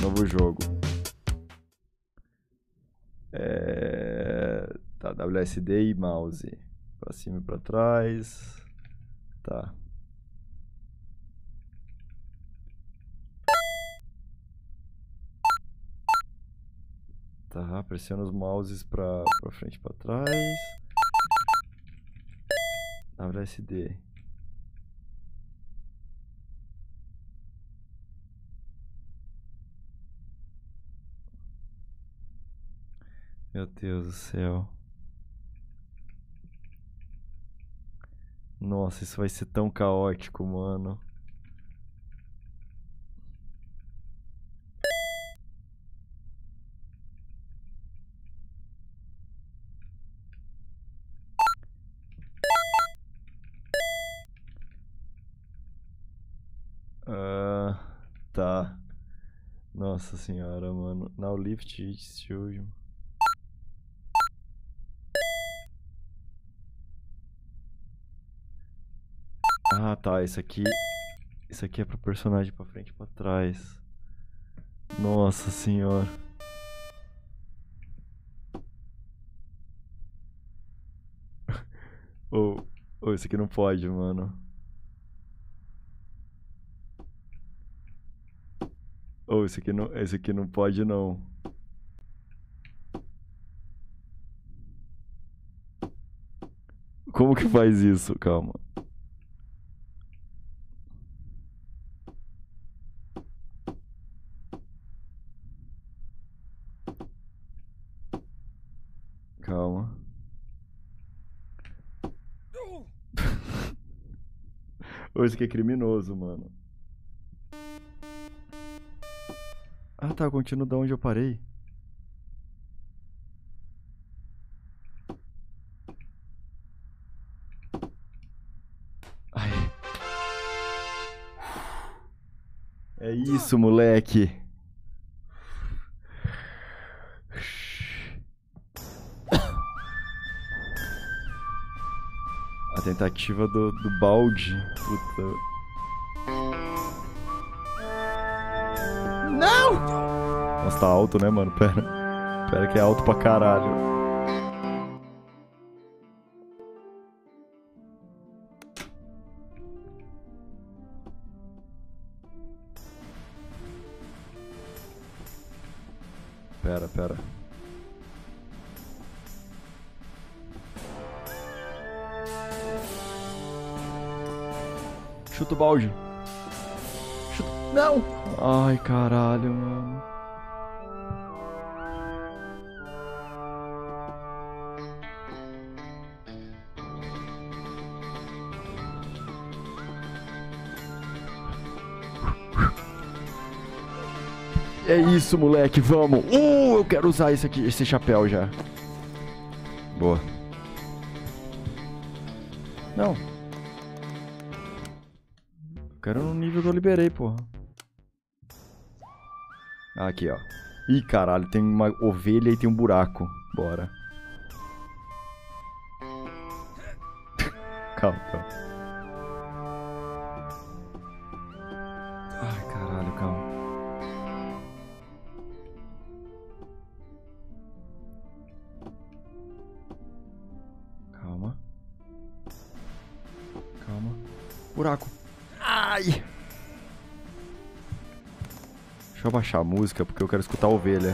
Novo jogo. Tá, WSD e mouse. Pra cima e pra trás. Tá. Tá, pressiona os mouses pra frente e pra trás. WSD. Meu Deus do céu. Nossa, isso vai ser tão caótico, mano. Tá. Nossa senhora, mano. Now lift each studio. Ah, tá. Isso aqui é pro personagem pra frente e pra trás. Nossa senhora. Ou isso aqui não pode, mano. Ou esse aqui não pode, não. Como que faz isso? Calma. Calma. Ou isso aqui é criminoso, mano. Ah, tá. Eu continuo da onde eu parei. Ai. É isso, moleque. A tentativa do balde. Puta. Não! Nossa, tá alto, né, mano? Pera que é alto pra caralho. Pera. Chuta o balde. Chuta. Não! Ai, caralho, mano. É isso, moleque, vamos. Eu quero usar esse chapéu já. Boa. Não. Eu quero no nível que eu liberei, porra. Aqui, ó. Ih, caralho, tem uma ovelha e tem um buraco. Bora. Calma. Ai, caralho, calma. Calma. Buraco. Ai! Deixa eu abaixar a música porque eu quero escutar a ovelha.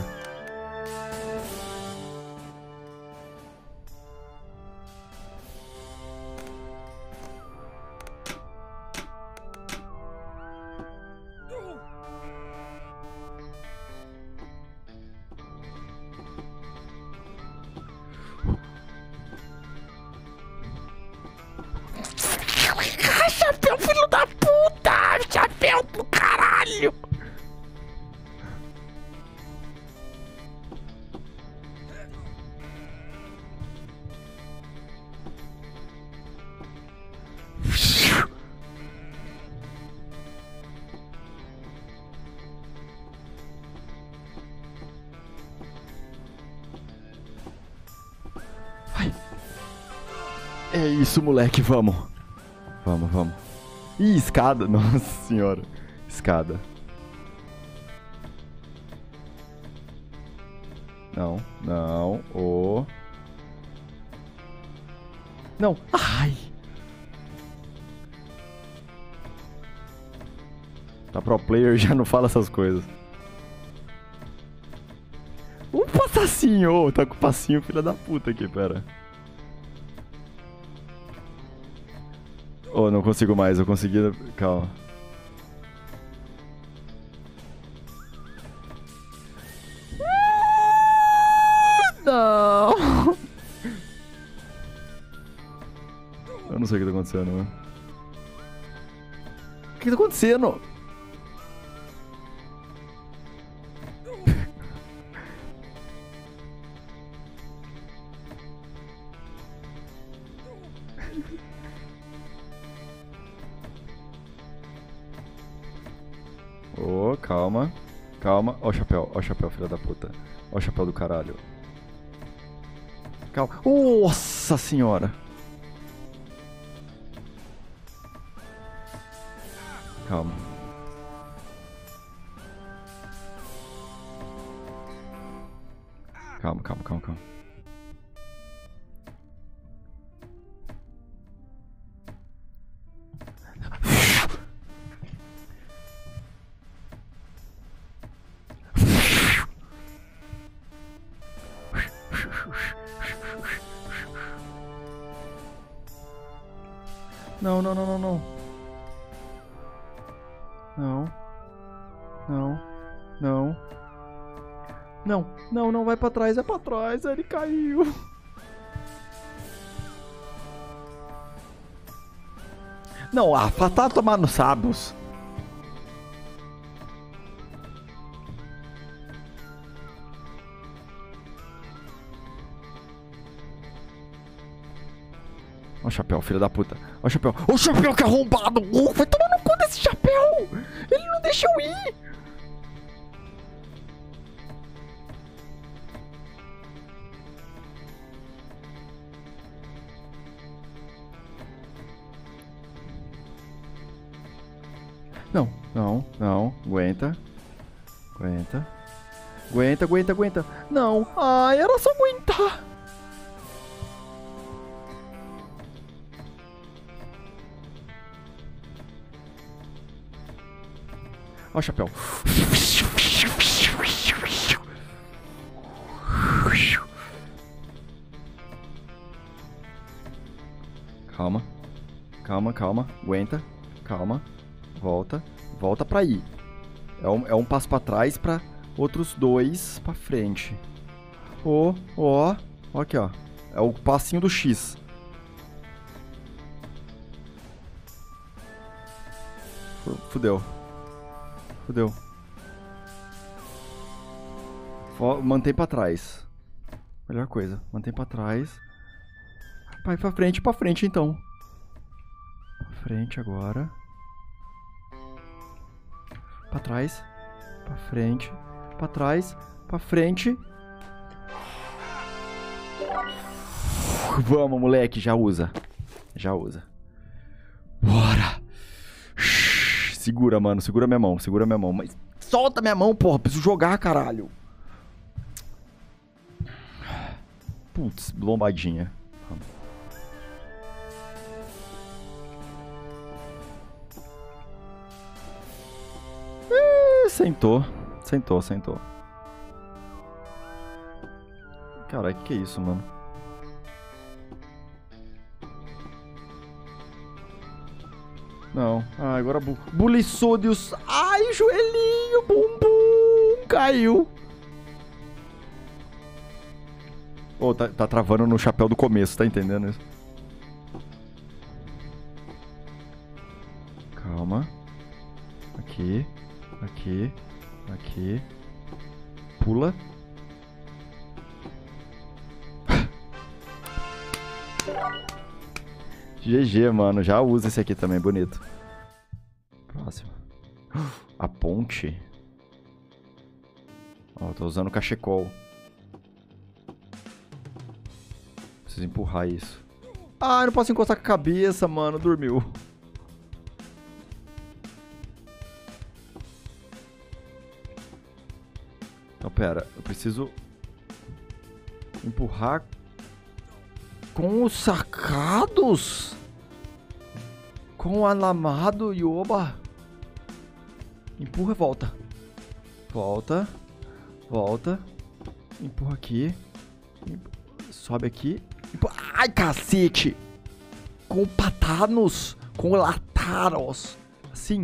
Chapéu, filho da puta! Chapéu do caralho! Vai. É isso, moleque, vamos. Vamos. Ih, escada. Nossa senhora. Escada. Não, não. Ô. Não. Ai. Tá pro player, já não fala essas coisas. O passacinho, ô. Tá com o passinho, filha da puta aqui, pera. Ô, não consigo mais, eu consegui... Calma. Não! Eu não sei o que tá acontecendo, mano. O que tá acontecendo? Ô, calma. Calma. Ó o chapéu, filha da puta. Ó o chapéu do caralho. Calma. Nossa senhora. Calma. Calma, calma, calma, calma. Não, não, não, não, não. Não. Não. Não. Não, não, não, vai pra trás, é pra trás, ele caiu. Não, a tá tomando sabos. Ó o chapéu, filho da puta. Ó o chapéu. Ó o chapéu que arrombado. Vai tomar no cu desse chapéu. Ele não deixa eu ir. Não, não, não. Aguenta. Aguenta. Aguenta, aguenta, aguenta. Não. Ai, era só aguentar. Ó o chapéu. Calma. Calma, calma. Aguenta. Calma. Volta. Volta pra ir. É um passo pra trás pra outros dois pra frente. Ó, ó. Ó aqui, ó. É o passinho do X. Fudeu. Fudeu. Mantém pra trás. Melhor coisa. Mantém pra trás. Vai pra frente então. Pra frente agora. Pra trás. Pra frente. Pra trás. Pra frente. Vamos, moleque. Já usa. Já usa. Bora. Segura, mano. Segura minha mão. Segura minha mão. Mas solta minha mão, porra. Preciso jogar, caralho. Putz, lombadinha. Sentou. Sentou, sentou. Caralho, que é isso, mano? Não. Ah, agora Bulisodius. Ai, joelhinho, bumbum. Caiu. Oh, tá travando no chapéu do começo, tá entendendo isso? Calma. Aqui. Aqui. Aqui. Pula. GG, mano. Já usa esse aqui também, bonito. Próximo. A ponte. Ó, tô usando o cachecol. Preciso empurrar isso. Ah, eu não posso encostar com a cabeça, mano. Dormiu. Então, pera. Eu preciso Empurrar com os sacados. Com o alamado, Yoba. Empurra, volta. Volta. Volta. Empurra aqui. Sobe aqui. Ai, cacete. Com patanos. Com lataros. Assim.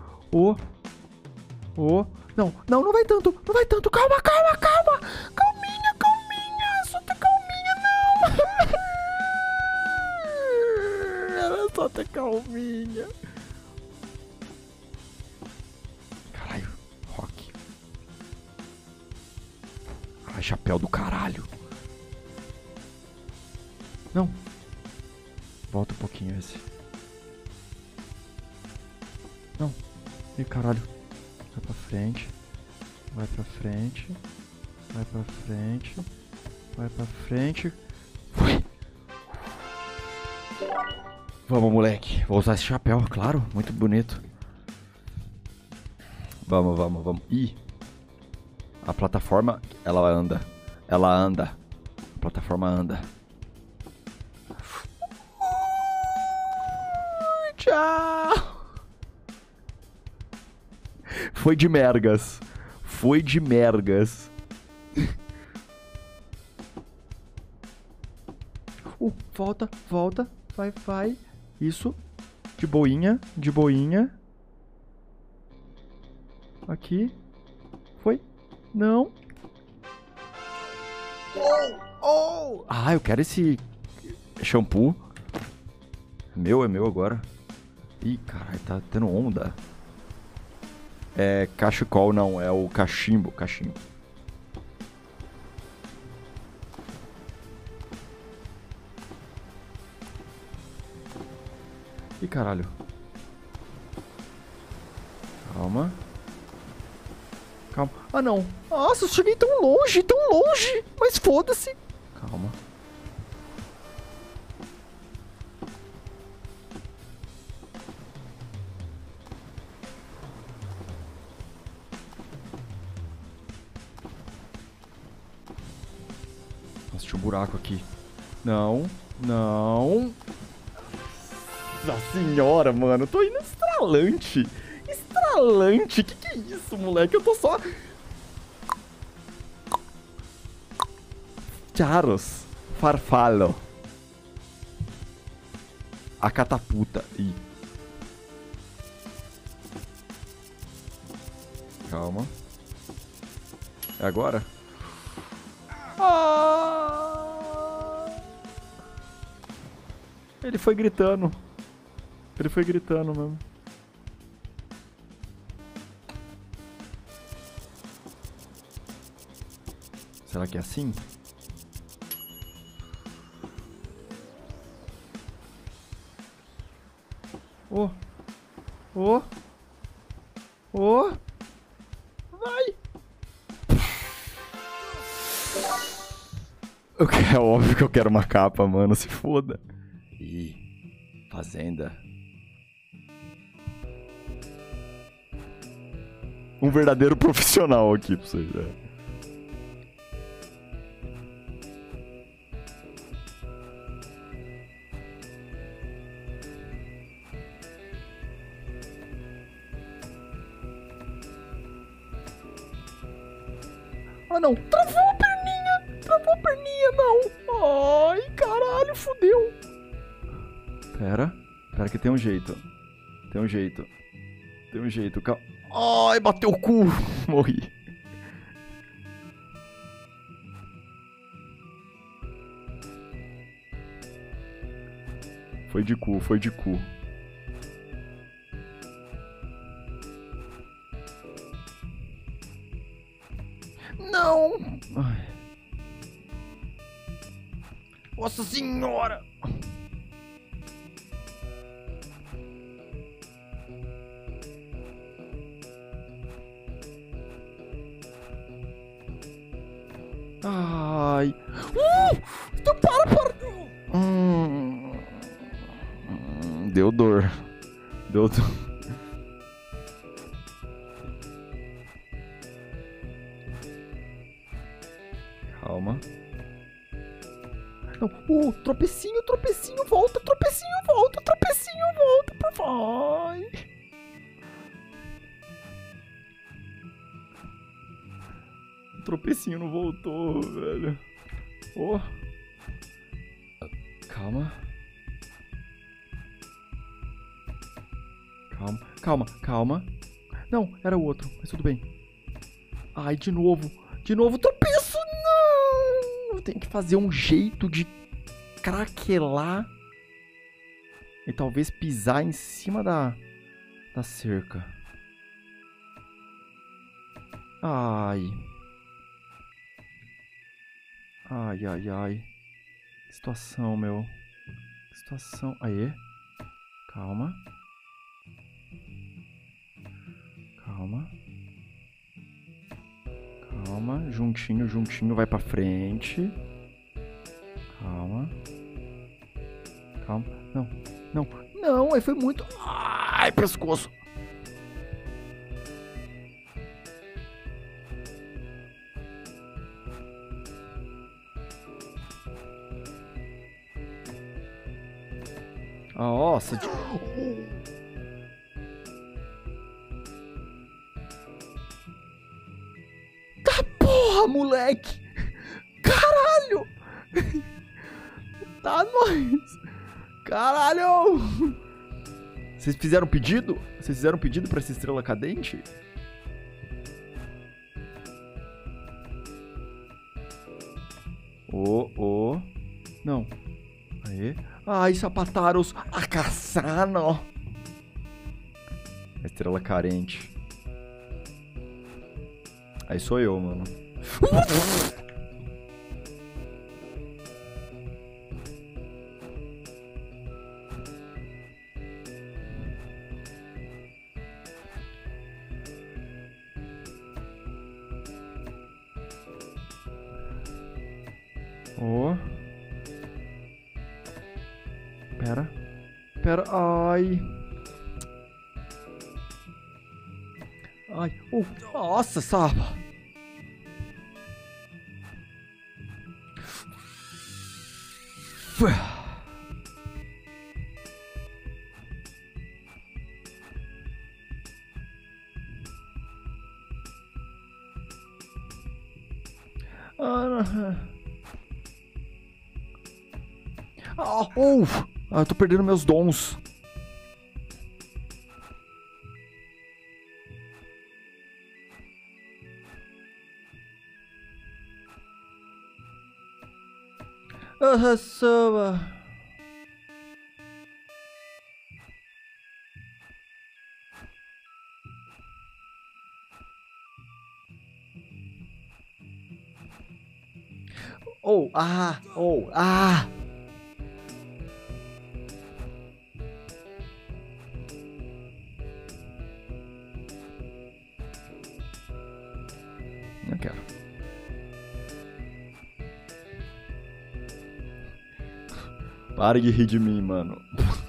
Não, não vai tanto. Não vai tanto. Calma. Calminha. Só tá calminha, não. Era só ter calminha. Caralho, Rock. Ai, chapéu do caralho. Não. Volta um pouquinho esse. Não. Ih, caralho. Vai pra frente. Vai pra frente. Vai pra frente. Vai pra frente. Foi. Vamos, moleque. Vou usar esse chapéu, claro. Muito bonito. Vamos. Ih. A plataforma, ela anda. A plataforma anda. Tchau. Foi de mergas. Volta. Vai. Isso. De boinha. Aqui. Foi. Não. Oh. Ah, eu quero esse shampoo. É meu agora. Ih, caralho, tá tendo onda. É cachecol, não. É o cachimbo. Ih, caralho. Calma. Ah, não. Nossa, eu cheguei tão longe. Mas foda-se. Calma. Nossa, tinha um buraco aqui. Não. Nossa senhora, mano. Eu tô indo estralante. Que é isso, moleque? Eu tô só... Charos. Farfalo. A catapulta. Ih. Calma. É agora? Ele foi gritando mesmo. Será que é assim? Vai! É óbvio que eu quero uma capa, mano. Se foda. Ih, fazenda. Um verdadeiro profissional aqui pra vocês, né? Ah, não. Travou a perninha, não. Ai, caralho, fodeu. Pera que tem um jeito. Calma. Ai, bateu o cu. Morri. Foi de cu. Não! Ai. Nossa senhora! Ai! Então para! Deu dor. Calma. Não. Tropecinho, tropecinho, volta, tropecinho, por favor. O tropecinho não voltou, velho. Oh. Calma. Calma. Não, era o outro, mas tudo bem. Ai, de novo, tropeço, não! Eu tenho que fazer um jeito de craquelar e talvez pisar em cima da cerca. Ai. Que situação, meu. Que situação. Aê. Calma. Juntinho, vai pra frente. Calma. Não, aí foi muito... Ai, pescoço. Nossa. Porra, moleque! Caralho! Tá nóis! Caralho! Vocês fizeram pedido? Vocês fizeram pedido pra essa estrela cadente? Não. Aê. Ai, sapataros. A caçano. A estrela carente. Aí sou eu, mano. Pera. Ai. Nossa, Saba. Eu tô perdendo meus dons. Saba. Não quero. Para de rir de mim, mano.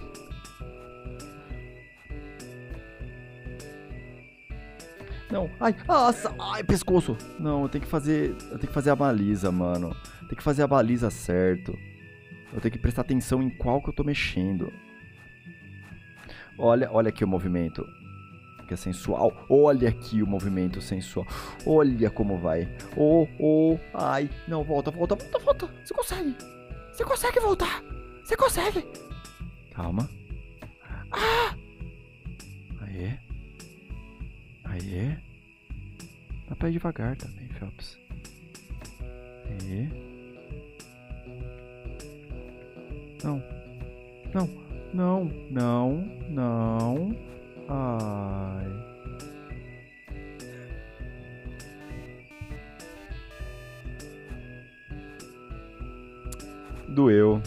Não. Ai, pescoço. Não, eu tenho que fazer a baliza, mano. Tem que fazer a baliza certo. Eu tenho que prestar atenção em qual que eu tô mexendo. Olha aqui o movimento. Que é sensual. Olha aqui o movimento sensual. Olha como vai. Ai. Não, volta. Você consegue. Você consegue voltar. Você consegue. Calma. Aê. Dá pra ir devagar também, Phelps. Aê. Não. Ai. Doeu.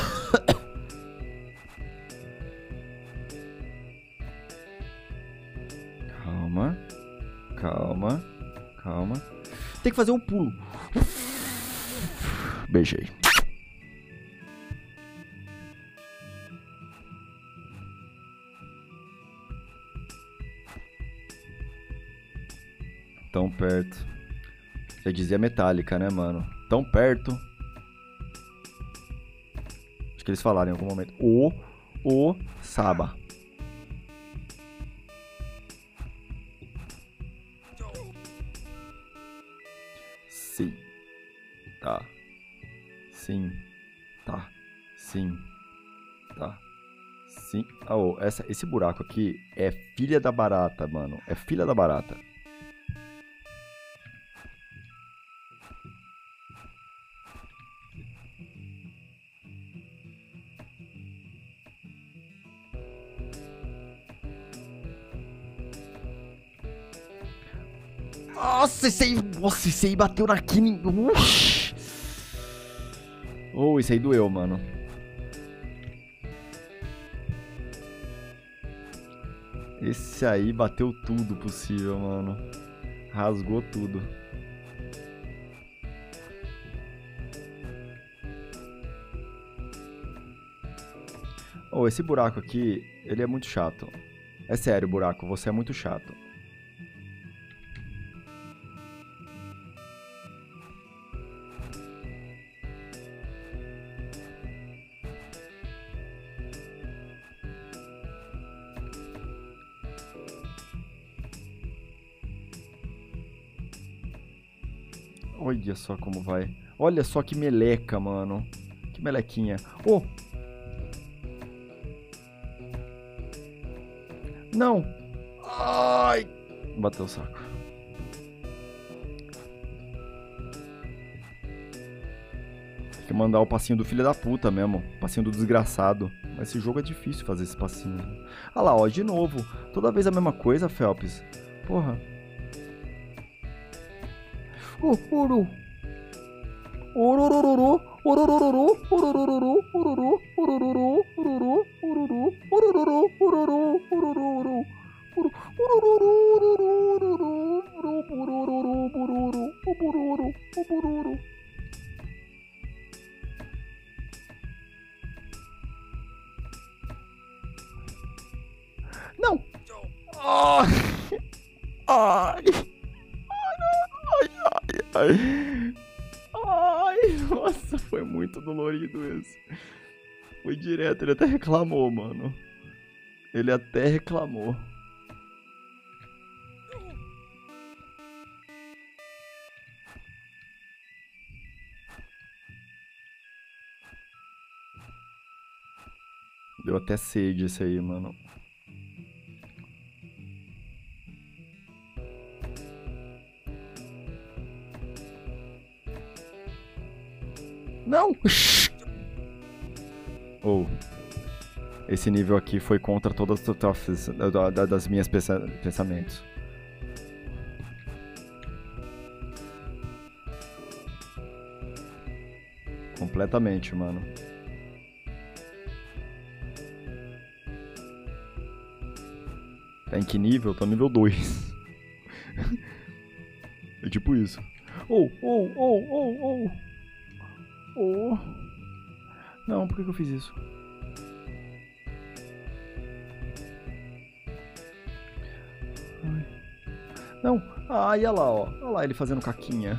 Calma. Tem que fazer um pulo. Beijei. Tão perto. Já dizia Metallica, né, mano? Tão perto. que eles falaram em algum momento. O Saba. Sim. Tá. Sim. Tá. Sim. Tá. Sim. Oh, esse buraco aqui é filha da barata, mano. É filha da barata. Nossa, esse aí bateu na Kimi. Oh, esse aí doeu, mano. Esse aí bateu tudo possível, mano. Rasgou tudo. Oh, esse buraco aqui, ele é muito chato. É sério, buraco, você é muito chato. Olha só como vai. Olha só que meleca, mano. Que melequinha. Oh! Não! Ai! Bateu o saco. Tem que mandar o passinho do filho da puta mesmo. Passinho do desgraçado. Mas esse jogo é difícil fazer esse passinho. Ah lá, ó, de novo. Toda vez a mesma coisa, Phelps. Porra. Ouro. Ororororo. Ororororo. Ororororo. Ororororo. Ororororo. Ororororo. Ororororo. Ororororo. Ororororo. Não! Ai! Ai! Ai! Ai! Nossa, foi muito dolorido esse. Foi direto, ele até reclamou, mano. Ele até reclamou. Deu até sede esse aí, mano. Não! Oh. Esse nível aqui foi contra todas das minhas pensamentos. Completamente, mano. Tá em que nível? Tô no nível 2. É tipo isso. Oh. Não, por que eu fiz isso? Ai. Não. Ah, olha lá, ó. Olha lá ele fazendo caquinha.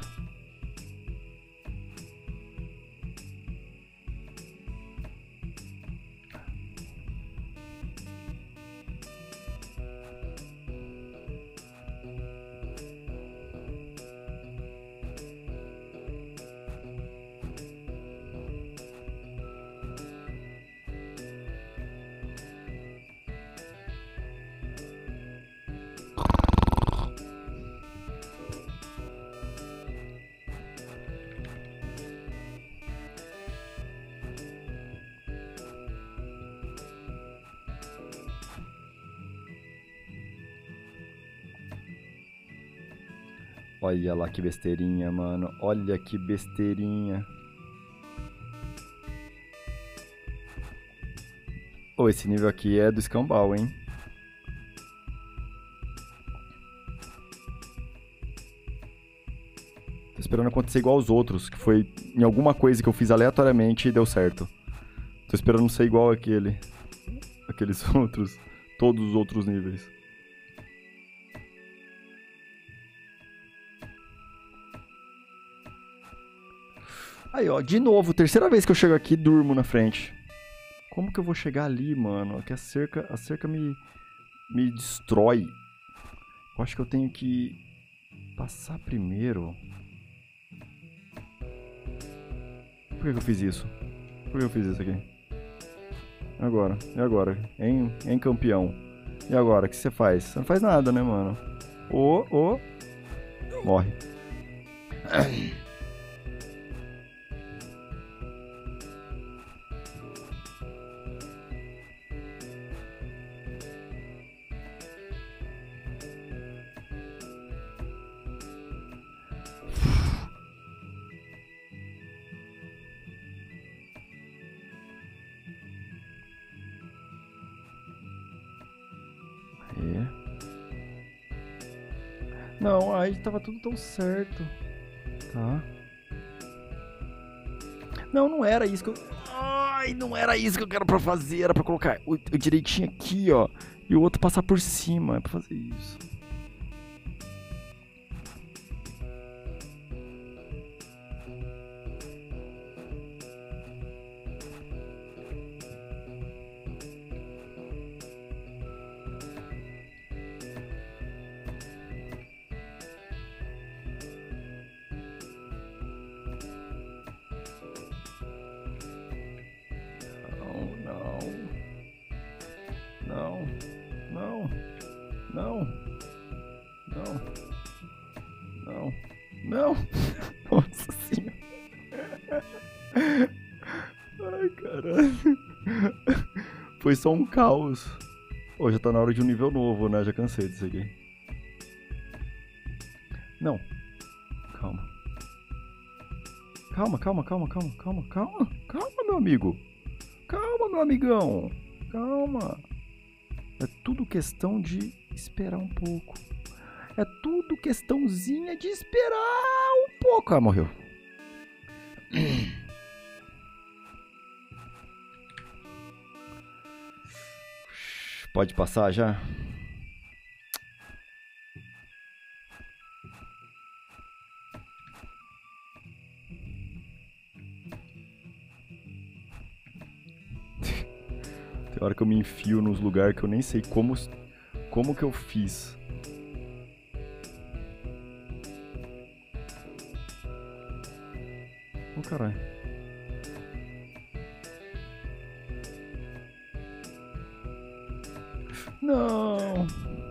Olha lá que besteirinha, mano. Olha que besteirinha. Oh, esse nível aqui é do escambau, hein? Tô esperando acontecer igual aos outros, que foi em alguma coisa que eu fiz aleatoriamente e deu certo. Tô esperando ser igual aquele. Aqueles outros. Todos os outros níveis. Aí, ó, de novo, terceira vez que eu chego aqui, durmo na frente. Como que eu vou chegar ali, mano? É que a cerca me destrói. Eu acho que eu tenho que passar primeiro. Por que eu fiz isso? Por que eu fiz isso aqui? E agora? E agora? Hein, campeão? E agora? O que você faz? Você não faz nada, né, mano? Morre. É. Não, aí tava tudo tão certo. Tá. Não, não era isso que eu... Ai, não era isso que eu quero pra fazer. Era pra colocar o direitinho aqui, ó. E o outro passar por cima. É pra fazer isso. Não, não. Não, não. Não, não. Não. Não. Nossa senhora. Ai, caralho. Foi só um caos. Pô, já tá na hora de um nível novo, né? Já cansei disso aqui. Não. Calma. Calma, meu amigo. Calma, meu amigão. Calma. É tudo questão de esperar um pouco. É tudo questãozinha de esperar um pouco. Ah, morreu. Pode passar já? Tem hora que eu me enfio nos lugares que eu nem sei como que eu fiz. Oh, caralho. Não.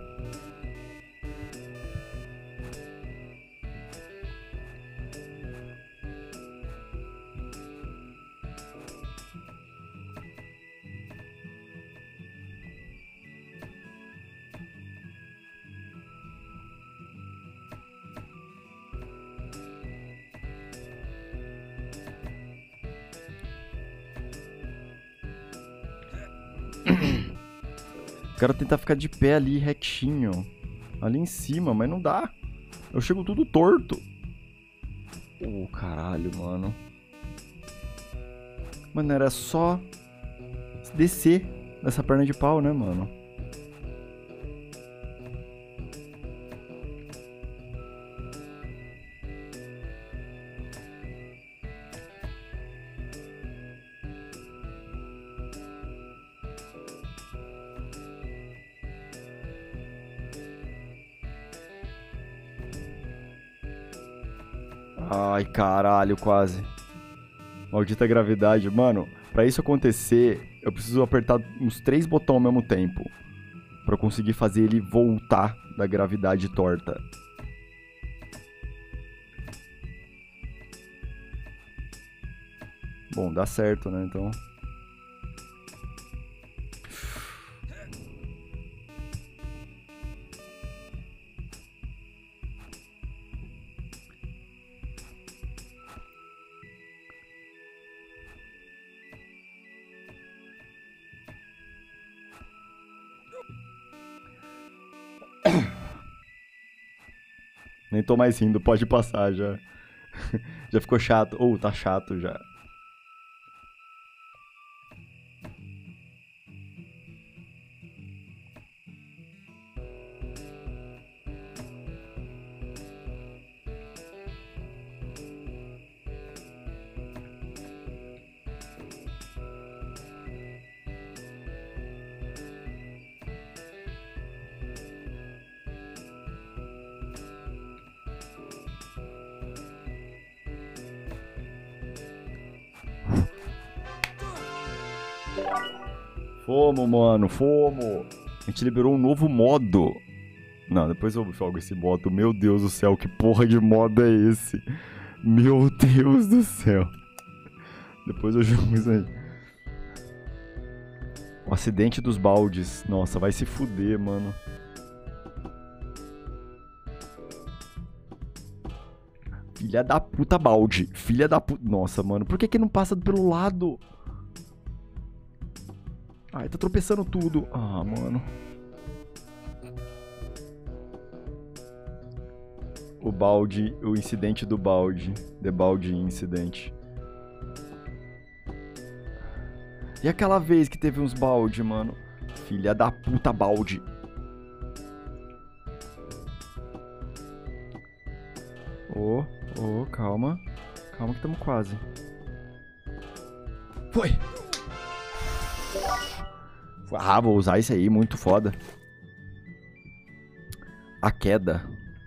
Quero tentar ficar de pé ali, retinho. Ali em cima, mas não dá. Eu chego tudo torto. Oh, caralho, mano. Mano, era só descer nessa perna de pau, né, mano? Ai, caralho, quase. Maldita gravidade. Mano, pra isso acontecer, eu preciso apertar uns 3 botões ao mesmo tempo. Pra eu conseguir fazer ele voltar da gravidade torta. Bom, dá certo, né? Então... Nem tô mais rindo, pode passar já. Já ficou chato. Ou tá chato já. Fomos, mano, fomos. A gente liberou um novo modo. Não, depois eu jogo esse modo. Meu Deus do céu, que porra de modo é esse? Meu Deus do céu. Depois eu jogo isso aí. O acidente dos baldes. Nossa, vai se fuder, mano. Filha da puta balde. Filha da puta... Nossa, mano. Por que não passa pelo lado? Ai, tá tropeçando tudo. Ah, mano. O balde... O incidente do balde. The balde incident. E aquela vez que teve uns balde, mano? Filha da puta balde. Calma. Calma que tamo quase. Foi! Ah, vou usar isso aí, muito foda. A queda.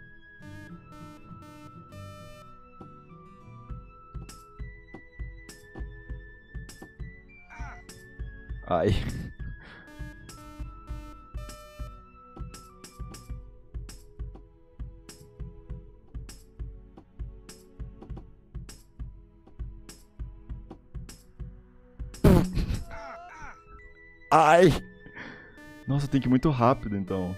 Ai. Ai! Nossa, tem que ir muito rápido, então.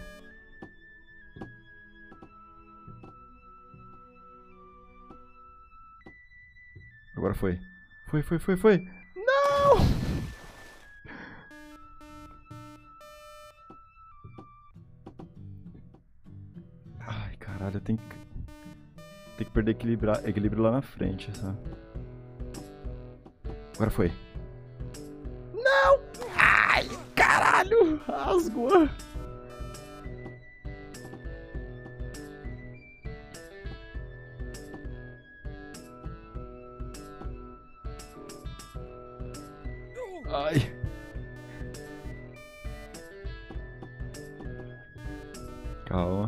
Agora foi. Foi. Não! Ai, caralho, tem que perder equilíbrio lá na frente, sabe? Agora foi. Não! Ai, caralho! Rasgou! Ai. Calma.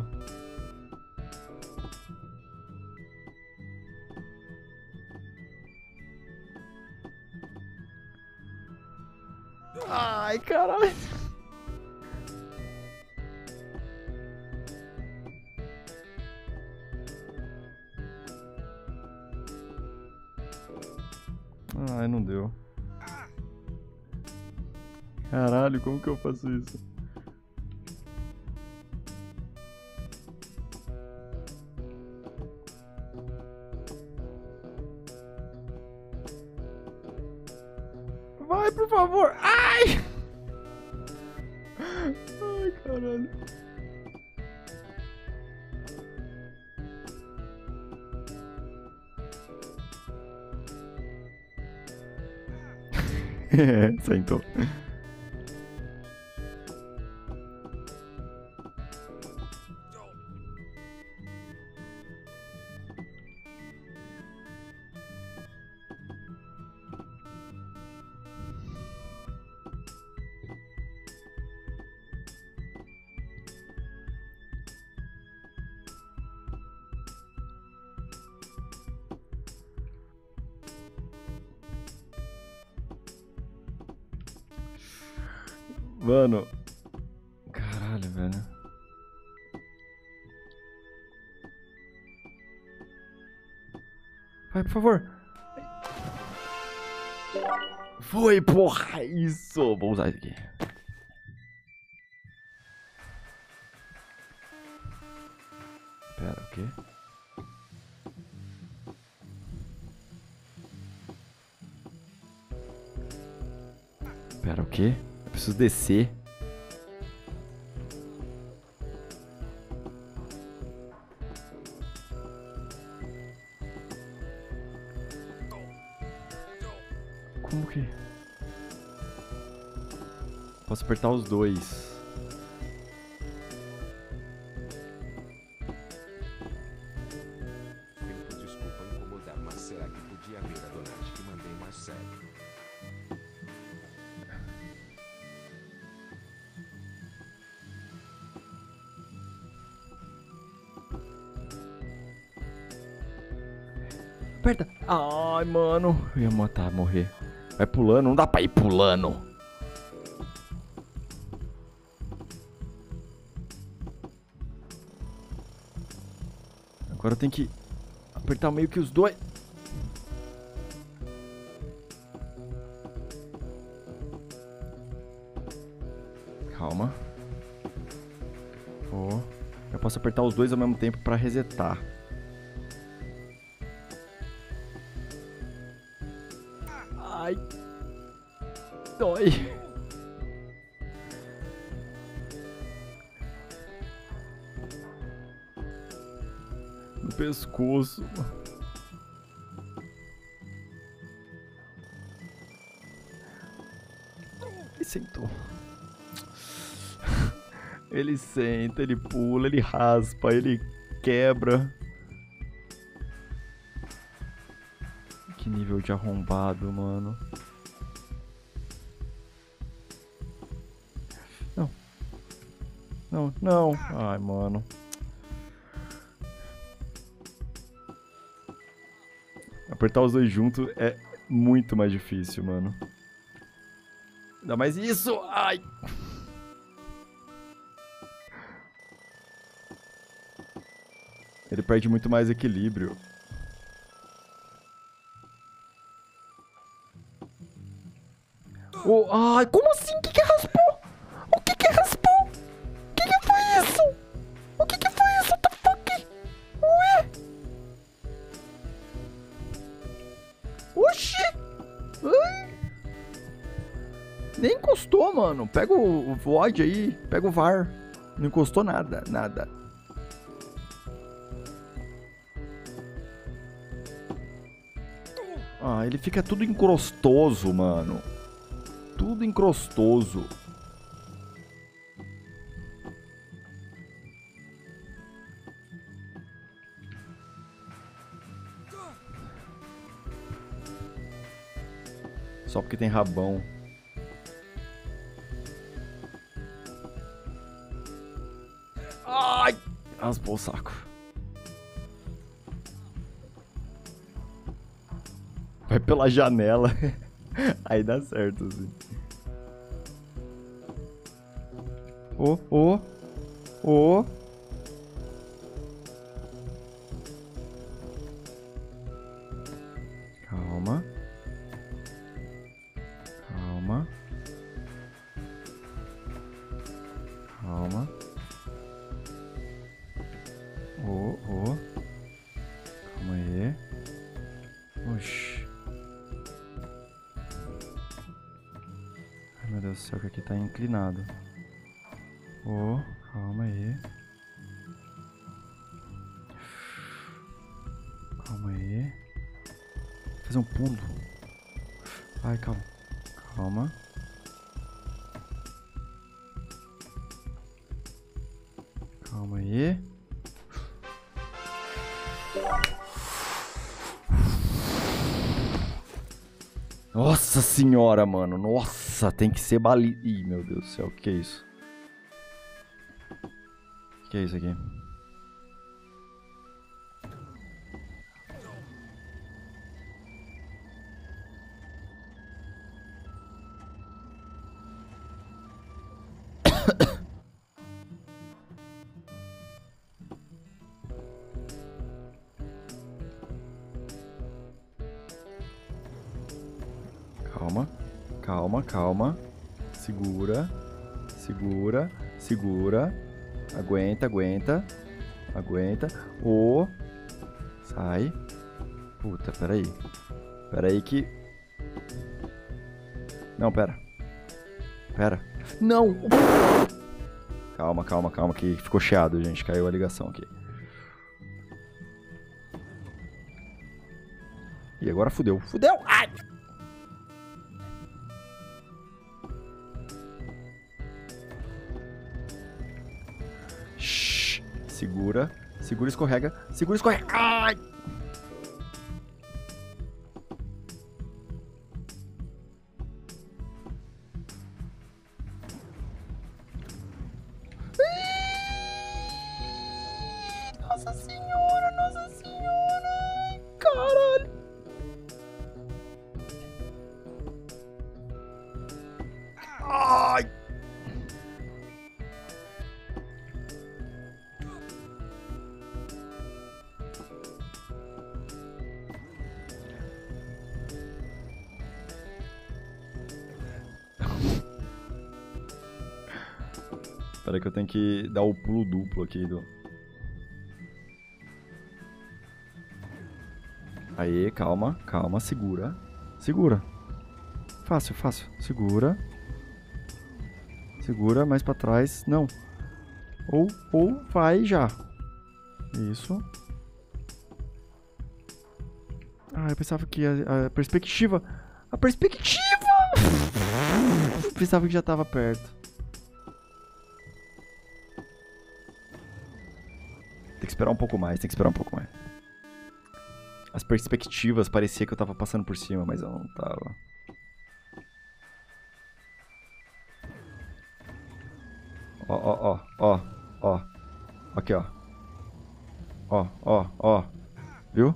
Ai, caralho. Ai, não deu. Caralho, como que eu faço isso? Vai, por favor! Ai! Ai, caralho. Sentou. Mano. Caralho, velho. Vai, por favor. Foi, porra. Isso. Vou usar isso aqui. Pera, o quê? Pera, o quê? Eu preciso descer. Como que... Posso apertar os dois. Desculpa incomodar, mas será que podia ver a donate que mandei mais sério? Aperta. Ai, mano. Eu ia matar, morrer. Vai pulando. Não dá pra ir pulando. Agora eu tenho que apertar meio que os dois. Calma. Ó. Eu posso apertar os dois ao mesmo tempo pra resetar. Ai. Dói. No pescoço. Ele sentou. Ele senta, ele pula, ele raspa, ele quebra. Que nível de arrombado, mano. Não. Não, não. Ai, mano. Apertar os dois juntos é muito mais difícil, mano. Ainda mais isso! Ai! Ele perde muito mais equilíbrio. Oh, ai, como assim? O que raspou? O que raspou? O que foi isso? O que foi isso? What the fuck? Ué? Oxi! Ai. Nem encostou, mano. Pega o VOD aí. Pega o VAR. Não encostou nada, nada. Ah, ele fica tudo encrostoso, mano. Tudo encrostoso. Só porque tem rabão. Ai! Raspou o saco. Vai pela janela. Aí dá certo, assim. Oh. Calma. Calma. Calma. Oh. Calma aí. Oxi. Ai, meu Deus do céu, que aqui tá inclinado. Oh, calma aí. Calma aí. Vou fazer um pulo. Ai, calma. Calma. Calma aí. Nossa senhora, mano. Nossa, tem que ser bali... Ih, meu Deus do céu. O que é isso? O que é isso aqui? Calma. Segura. Aguenta. Oh. Sai. Puta, peraí. Peraí que... Não, pera. Não! Calma, que ficou chiado, gente. Caiu a ligação aqui. E agora fudeu. Ai! Shhh. Segura e escorrega. Ai! Nossa senhora! Ai, caralho! Ai! Espera que eu tenho que dar o pulo duplo aqui do... Aê, calma, calma, segura. Segura. Fácil, fácil. Segura. Segura, mais pra trás. Não. Ou vai já. Isso. Ah, eu pensava que a perspectiva... A perspectiva! Eu pensava que já tava perto. Tem que esperar um pouco mais, tem que esperar um pouco mais. As perspectivas parecia que eu tava passando por cima, mas eu não tava. Ó. Aqui, ó. Ó. Viu?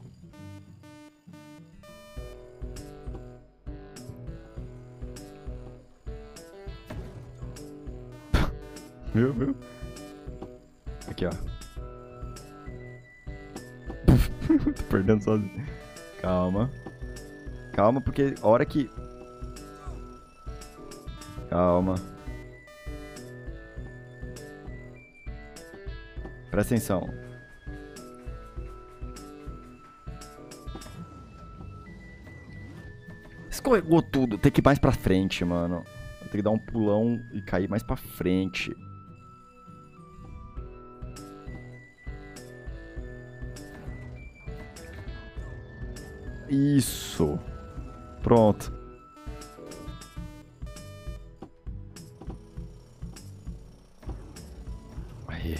Viu? Aqui, ó. Tô perdendo sozinho. Calma. Calma, porque a hora que... Calma. Presta atenção. Escorregou tudo. Tem que ir mais pra frente, mano. Tem que dar um pulão e cair mais pra frente. Isso. Pronto. Aí.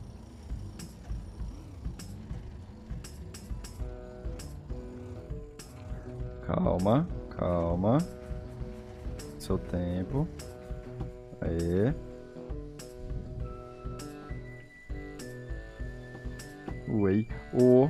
Calma, calma. Seu tempo. Aí. Ué. O.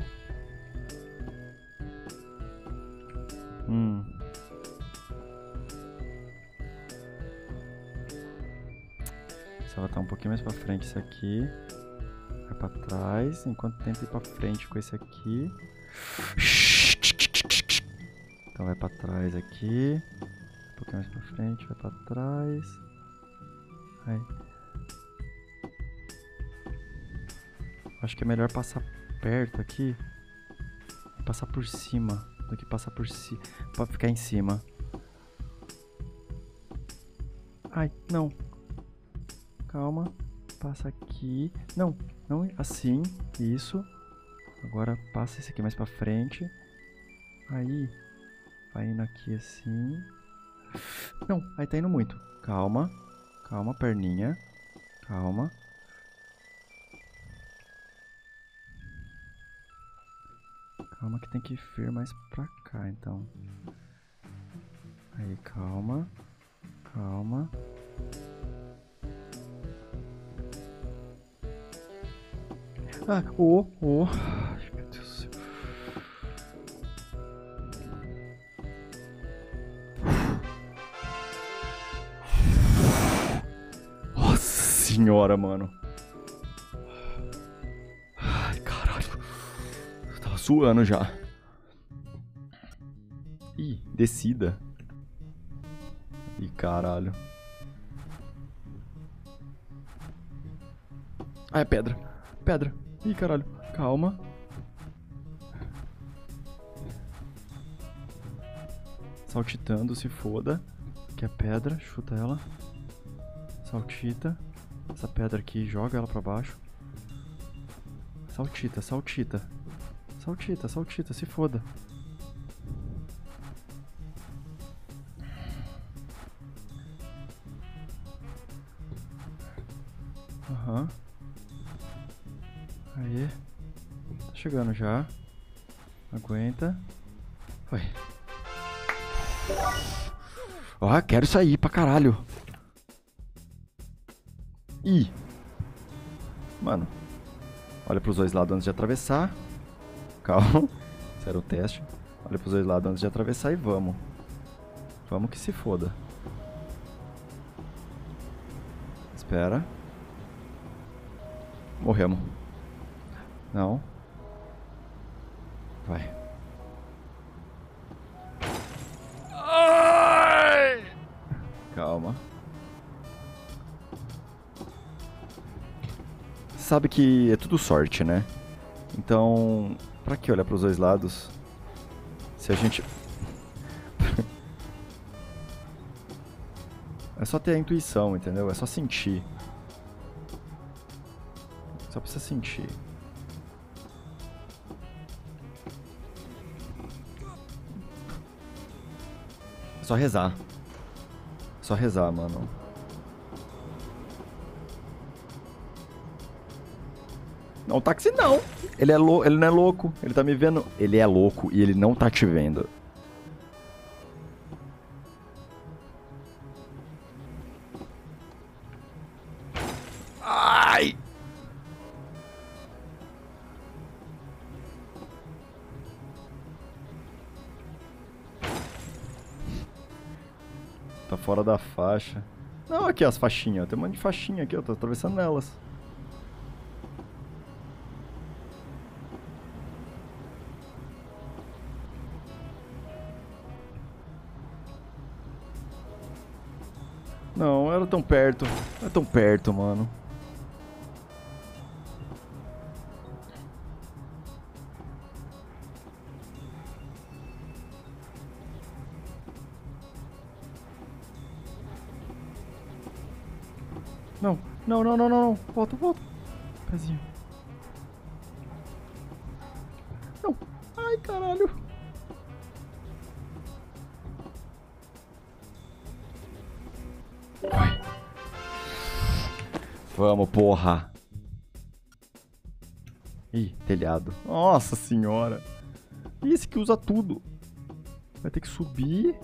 Se ela tá um pouquinho mais pra frente, esse aqui. Vai pra trás. Enquanto tenta ir pra frente com esse aqui. Então vai pra trás aqui. Um pouquinho mais pra frente, vai pra trás. Aí. Acho que é melhor passar perto aqui. Passar por cima do que passar por cima. Pra ficar em cima. Ai, não. Calma. Passa aqui. Não, assim. Isso. Agora passa esse aqui mais pra frente. Aí. Vai indo aqui assim. Não, aí tá indo muito. Calma. Calma, perninha. Calma. Calma que tem que vir mais pra cá, então. Aí, calma. Calma. Ah, Ai, meu Deus do céu. Nossa senhora, mano. Ai, caralho. Eu tava suando já. Ih, descida. Ih, caralho. Ah, é pedra. Pedra. Ih, caralho. Calma. Saltitando, se foda. Aqui é pedra, chuta ela. Saltita. Essa pedra aqui, joga ela pra baixo. Saltita. Saltita, se foda. Aham. Aí. Tá chegando já. Aguenta. Vai. Ó, quero isso aí pra caralho. Ih. Mano. Olha pros dois lados antes de atravessar. Calma. Esse era o teste. Olha pros dois lados antes de atravessar e vamos. Vamos que se foda. Espera. Morremos. Não. Vai. Ai! Calma. sabe que é tudo sorte, né? Então, pra que olhar pros dois lados? Se a gente... É só ter a intuição, entendeu? É só sentir. Só precisa sentir. É só rezar. É só rezar, mano. Não, o táxi não. Ele não é louco. Ele tá me vendo. Ele é louco e ele não tá te vendo. Ai! Tá fora da faixa. Não, aqui as faixinhas. Tem um monte de faixinha aqui, eu tô atravessando elas. Não, era tão perto. Não é tão perto, mano. Não, não, não, não, não. Volta, volta. Pezinho. Não. Ai, caralho. Vai. Vamos, porra. Ih, telhado. Nossa senhora. Esse que usa tudo. Vai ter que subir.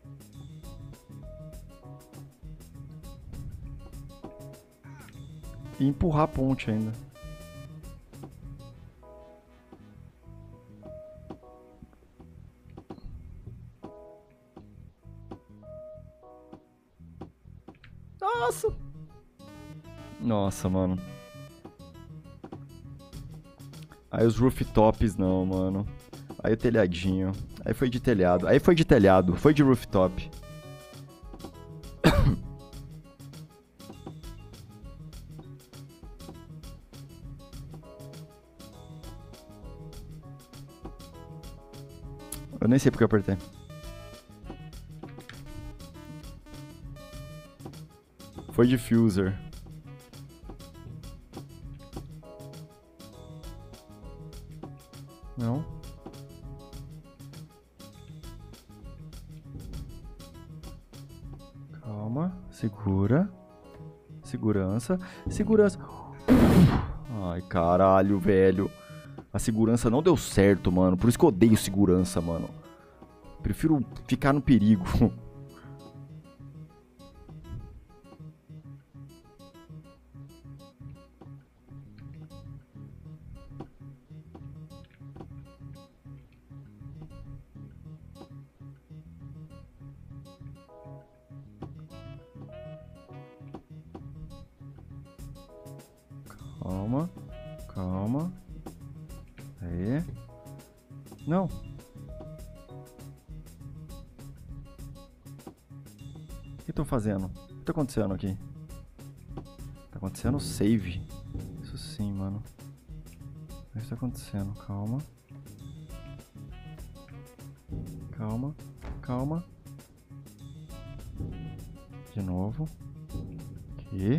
E empurrar a ponte ainda. Nossa! Nossa, mano. Aí os rooftops não, mano. Aí o telhadinho. Aí foi de telhado. Aí foi de telhado. Foi de rooftop. Eu nem sei porque eu apertei. Foi diffuser. Não. Calma. Segura. Segurança. Segurança. Ai, caralho, velho. A segurança não deu certo, mano. Por isso que eu odeio segurança, mano. Prefiro ficar no perigo. Calma. Calma. Aí. Não. O que estão fazendo? O que tá acontecendo aqui? Tá acontecendo save. Isso sim, mano. O que tá acontecendo? Calma. Calma. Calma. De novo. Aqui.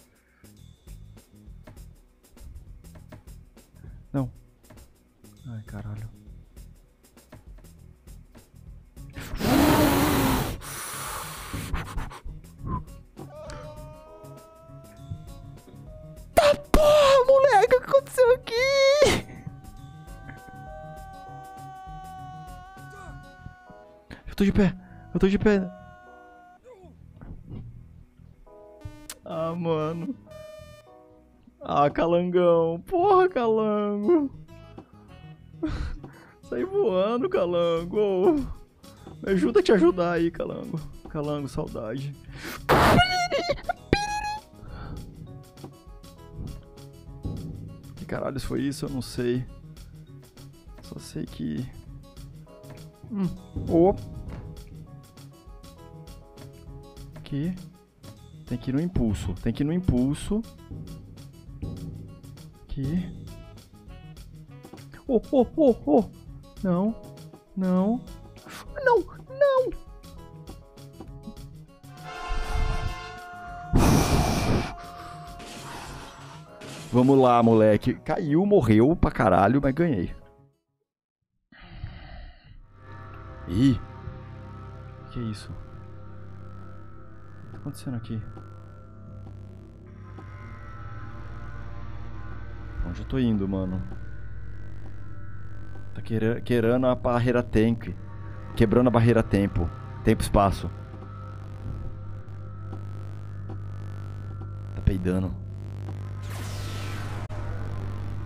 Não. Ai, caralho. Tá porra, moleque, o que aconteceu aqui? Eu tô de pé. Eu tô de pé. Ah, mano. Ah, calangão. Porra, calango. Sai voando, calango. Me ajuda a te ajudar aí, calango. Calango, saudade. Que caralhos foi isso? Eu não sei. Só sei que... Oh. Aqui. Tem que ir no impulso. Tem que ir no impulso. Aqui. Oh, oh, oh, oh. Não. Não. Não, não. Vamos lá, moleque. Caiu, morreu pra caralho, mas ganhei. Ih. Que é isso? O que tá acontecendo aqui? Onde eu tô indo, mano? Tá quebrando a barreira tempo. Quebrando a barreira tempo. Tempo-espaço. Tá peidando.